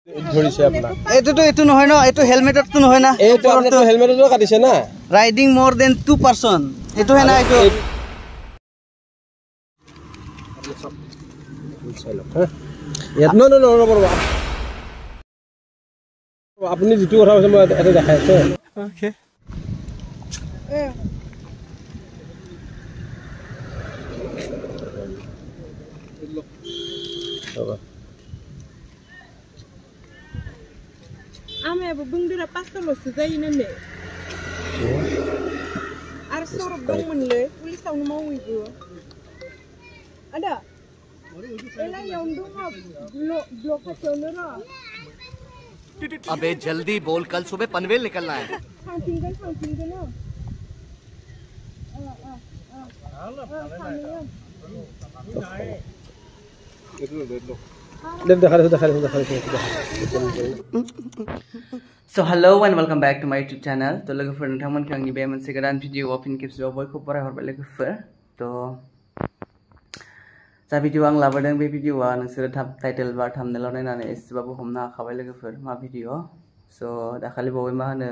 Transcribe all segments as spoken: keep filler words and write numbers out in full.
ধৰিছে আপোনাক এটোটো এটো নহয় ন এটো হেলমেটটো নহয় না এটো আপুনি হেলমেটটো কাটিছে না riding more than two person এটো হে না এটো ইয়াত ন ন ন ৰ'ব ৰ'ব আপুনি যেটো কথা কৈছে মই এটা দেখাই আছে okay Ame abu bungdura pasta lo sezai nene. Arus orang bang menle, polis tahu nama ibu. Ada. Ela yang undung blok blok kesana. अबे जल्दी बोल कल सुबह पनवेल निकलना है हाँ ठीक है हाँ ठीक है ना आ आ आ So hello and welcome back to my YouTube channel. तो लोगों फिर नथामन के अंगी बेमन से गरान वीडियो ओपन किप्स जो बॉय को परे हर बेले फिर तो जा वीडियो आं लाबोदों बे भिडियोआ नोंसोर थाब टाइटेल बा थाम्बनेलाव नायनानै एसेबाबो हमनो हाखाबाय लोगोफोर मा भिडियो सो दाखालि बावै मा होनो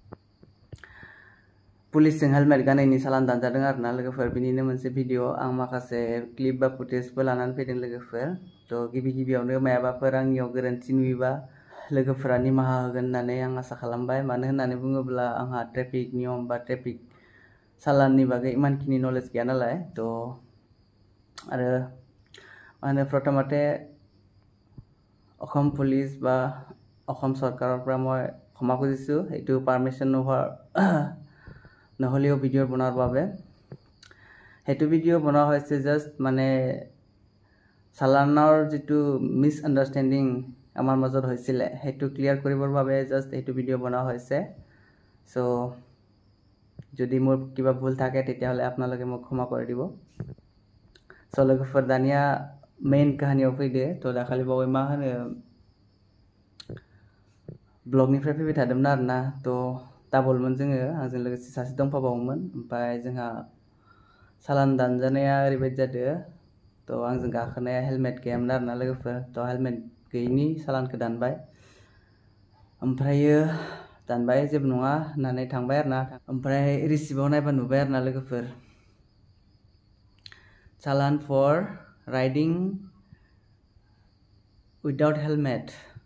पुलिसजों हेलमेट गानैनि चालान दानजादों आरोना लोगोफोर बिनिनो मोनसे भिडियो आं माखासे क्लिप बा फुटेजबो लानानै फैदों लोगोफोर तो गिबि गिबियावनो मायाबाफोर आंनियाव गोरोन्थि नुयोबा लोगोफोरा निमाहा होगोन होननानै आं आसा खालामबाय मानो होननानै बुङोब्ला आंहा ट्रेफिक नियम बा ट्रेफिक चालाननि बागै इमानखिनि नलेज गैया नालाय तो आरो माने प्रथमते অসম পুলিশ বা অসম সরকাৰৰ পৰা মই ক্ষমা খুজিছো এইটো পাৰমিশন নোহোৱাৰ নহলিও ভিডিও বনোৱাৰ বাবে হেতু ভিডিও বনোৱা হৈছে জাস্ট মানে চালানৰ যেটো মিস আন্ডাৰষ্টেণ্ডিং আমাৰ মাজত হৈছিল হেতু ক্লিয়াৰ কৰিবৰ বাবে জাস্ট এইটো ভিডিও বনোৱা হৈছে সো যদি মোৰ কিবা ভুল থাকে তেতিয়াহলে আপোনালোকে মোক ক্ষমা কৰি দিব সো লোগোফोर दानिया मेन कहानियाव फैदो तो दाखालि बावै मा होनो ब्लगनिफ्राय फैबाय थादोंमोन आरोना तो डाबलमोन जोङो आंजों लोगोसे सासे दंफाबावोमोन ओमफ्राय जोंहा चालान दानजानाया ओरैबायदि जादों तो आंजों गाखोनाया हेलमेट गैयामोन आरोना लोगोफोर तो हेलमेट गैयिनि चालानखौ दानबाय ओमफ्रायो दानबाय जेबो नङा होननानै थांबाय आरोना ओमफ्राय रिसिभआव नायबा नुबाय आरोना लोगोफोर चालान फर riding without helmet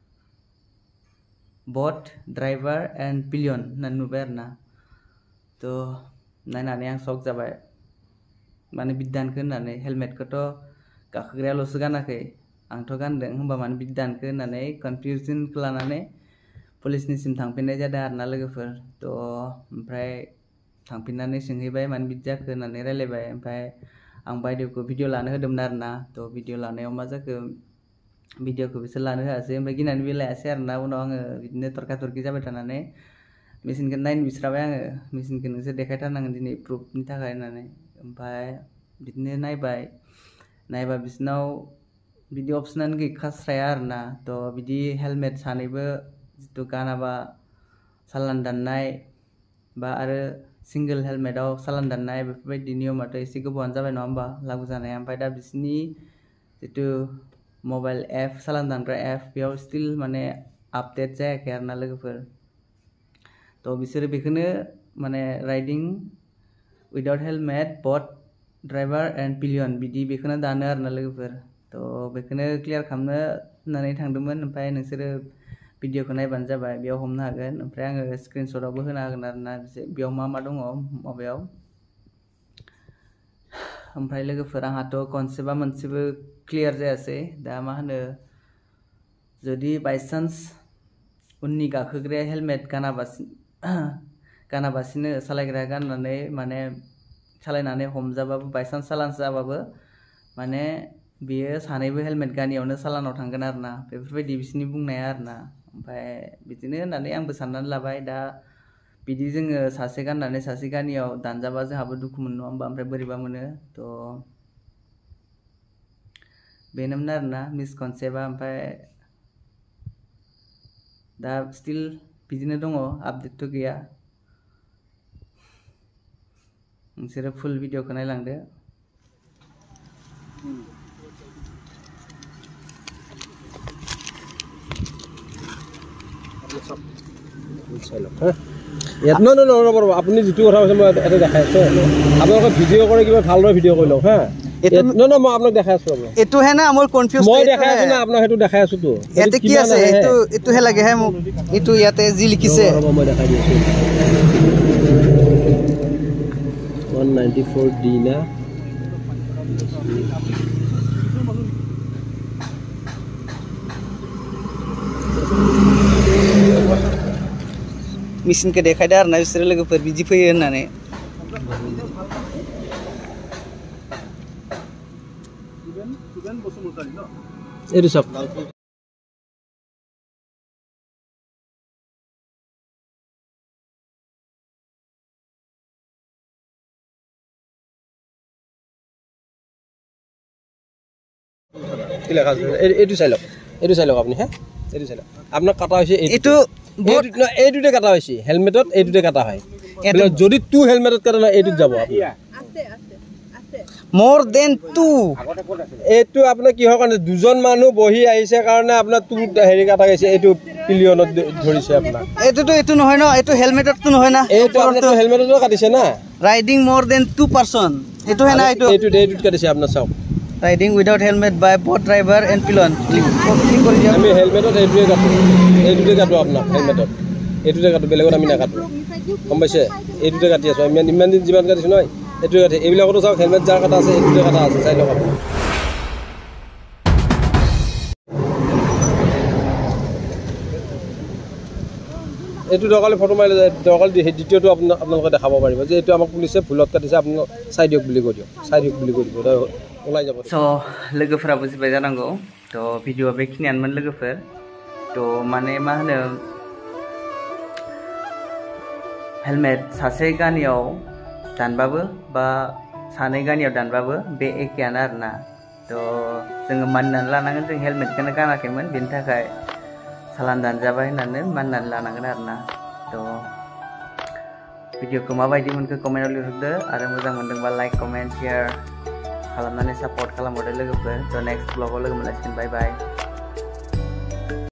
both driver and pillion nan नुबाय आरोना तो नायनानै आं शक जाबाय माने बिदानखौ होननानै हेलमेटखौथ' गाखोग्रायाल'सो गानाखै आंथ' गानदों होमबा माने बिदानखौ होननानै कनफ्यूजनखौ लानानै पुलिसनिसिम थांफिननाय जादों आरोना लोगोफोर तो ओमफ्राय थांफिननानै सोंहैबाय माने बिदि जाखो होननानै रायलायबाय ओमफ्राय आं बायदियोखौ भिडियो लानो होदोंमोन आरोना तो भिडियो लानायाव मा जाखो भिडियोखौ बिसोर लानो होआसै ओमफ्राय गिनानै बेलायासै आरोना उनाव आङो बिदिनो तर्का तर्कि जाबाय थानानै मेसिनखौ नायनो बिस्राबाय आङो मेसिनखौ नोंसोर देखायथारनांगोन दिनै प्रुफनि थाखाय होननानै ओमफ्राय बिदिनो नायबाय नायबा बिसोरनाव बिदि अपसनानो गैखास्राया आरोना तो बिदि हेलमेट सानैबो जितु गानाबा चालान दाननाय बा आरो सिंगल हेलमेटआव चालान दाननाय बेफोरबायदि नियमाथ' एसे गोबावानो जाबाय नङा होमबा लागु जानाया ओमफ्राय दा बिसोरनि जितु मबाइल एप चालान दानग्रा एप बेयाव स्टिल माने आपडेट जायाखै आरोना लोगोफोर तो बिसोरो बेखौनो माने riding without helmet both driver and pillion बिदि बेखौनो दानो आरोना लोगोफोर तो बेखौनो क्लियार खालामनो होननानै थांदोंमोन ओमफ्राय नोंसोरो भिडियोखौ नायबानो जाबाय बेयाव हमनो हागोन ओमफ्राय आङो स्क्रिनशटआवबो होना होगोन आरोना बेयाव मा मा दङ माबायाव ओमफ्राय लोगोफोर आंहाथ' कनसेप्टआ मोनसेबो क्लियार जायासै दा मा होनो जुदि बायचान्स उननि गाखोग्राया हेलमेट गानाबासिनो गानाबासिनो सालायग्राया गाननानै माने सालायनानै हमजाबाबो बायचान्स चालान जाबाबो माने बियो सानैबो हेलमेट गानियावनो चालानाव थांगोन आरोना बेफोरबायदि बिसोरनि बुंनाया आरोना ओमफ्राय बिदिनो होननानै आंबो साननानै लाबाय दा बिदि जोङो सासे गाननानै सासे गानियाव दानजाबा जोंहाबो दुखु मोनो नङा होमबा ओमफ्राय बोरैबा मोनो तो बेनोमोन आरोना मिसकनसेप्टआ ओमफ्राय दा स्टिल बिदिनो दङ आपडेटथ' गैया नोंसोरो फुल भिडियोखौ नायलांदो ইয়াত নহয় নহয় ৰ'ব ৰ'ব আপুনি যিটো কথা কৈছে মই এটা দেখাই আছোঁ আপোনালোকে ভিডিঅ' কৰে কিবা ভালদৰে ভিডিঅ' কৰি লওক হা নহয় নহয় মই আপোনাক দেখাই আছোঁ ৰ'ব এইটোহে না মোৰ কনফিউজ মই দেখাই আছোঁ না আপোনাক সেইটো দেখাই আছোঁতো ইয়াতে কি আছে এইটো এইটোহে লাগেহে মোক এইটো ইয়াতে যি লিখিছে ৰ'ব মই দেখাই দি আছোঁ one ninety-four D না मेसिन के देखायदो आरोना बिसोरो लोगोफोर बिदि फैयो होननानै এইটো চাওক কি লেখা আছে এইটো চাই লওক এইটো চাই লওক আপুনি হা এইটো চাই লওক আপোনাক কাটা হৈছে এইটো এইটোতে কাটা হৈছে হেলমেটত এইটোতে কাটা হয় যদি টু হেলমেটত কাটা নহয় এইটোত যাব মোৰ দেন টু এইটো আপোনাৰ কিহৰ কাৰণে দুজন মানুহ বহি আহিছে কাৰণে আপোনাৰ টু হেৰি কাটা গৈছে এইটো পিলিয়নত ধৰিছে আপোনাৰ এইটোতো এইটো নহয় ন এইটো হেলমেটতো নহয় না এইটো আপোনাৰতো হেলমেটতো কাটিছে না ৰাইডিং মোৰ দেন টু পাৰ্চন এইটোহে না এইটো এইটো এইটোত কাটিছে আপোনাৰ চাওক Riding without helmet by both driver and pillion. Click, click কৰি দিয়ক আমি হেলমেটত এইটোৱে কাটো এইটোতে কাটো আপোনাক হেলমেটত এইটোতে কাটো বেলেগত আমি নাকাটো গম পাইছে এইটোতে কাটি আছোঁ আমি ইমান দিন যিমান কাটিছোঁ নহয় এইটোৱে কাটি এইবিলাকতো চাওক হেলমেট যাৰ কাটা আছে এইটোতে কাটা আছে চাই লওক আপুনি এইটো দৰকাৰী ফটো মাৰিলে দৰকাৰী দ্বিতীয়টো আপোনাক আপোনালোকে দেখাব পাৰিব যে এইটো আমাক পুলিচে ভুলত কাটিছে আপোনালোক চাই দিয়ক বুলি কৈ দিয়ক চাই দিয়ক বুলি কৈ দিব ওলাই যাব स' लोगोफोरा बुजिबाय जानांगौ थ' भिडिअ'आ बेखिनियानोमोन लोगोफोर थ' माने मा होनो हेलमेट सासे गानियाव दानबाबो बा सानै गानियाव दानबाबो बे एखेयानो आरोना थ' जोङो मानिनानै लानांगोन जों हेलमेटखौनो गानाखैमोन बेनि थाखाय सालान दानजाबाय होननानै मानिनानै लानांगोन आरोना थ' भिडिअ'खौ माबायदि मोनखो कमेन्टआव लिरहरदो आरो मोजां मोनदोंबा लाइक कमेन्ट शेयार खालामनानै सापर्ट खालामहरदो लोगोफोर थ' नेक्स्ट ब्लगाव लोगो मोनलायसिगोन बाय बाय